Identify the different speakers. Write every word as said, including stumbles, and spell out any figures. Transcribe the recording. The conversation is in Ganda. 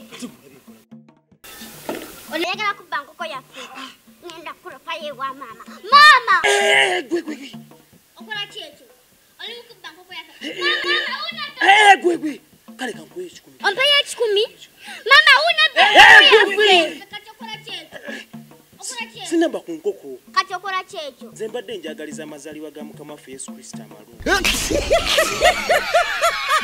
Speaker 1: Olegala kubba nkoko yaffe. Ngenda kulopa yewa mama. Mama!
Speaker 2: Eh, gwe gwe gwe.
Speaker 1: Okola ki ekyo? Oli mukubba nkoko yaffe. Mama, una
Speaker 2: Eh, gwe gwe. Kale kankuye ekikumi.
Speaker 1: Ompaye ekikumi? Mama, una
Speaker 2: Eh, gwe gwe.
Speaker 1: Kati okola ki ekyo? Okola ki ekyo?
Speaker 2: Sinamba ku nkoko.
Speaker 1: Kati okola ki ekyo?
Speaker 2: Nze mbadde njagaliza amazaalibwa ga Mukama waffe Yesu Kristo amalungi.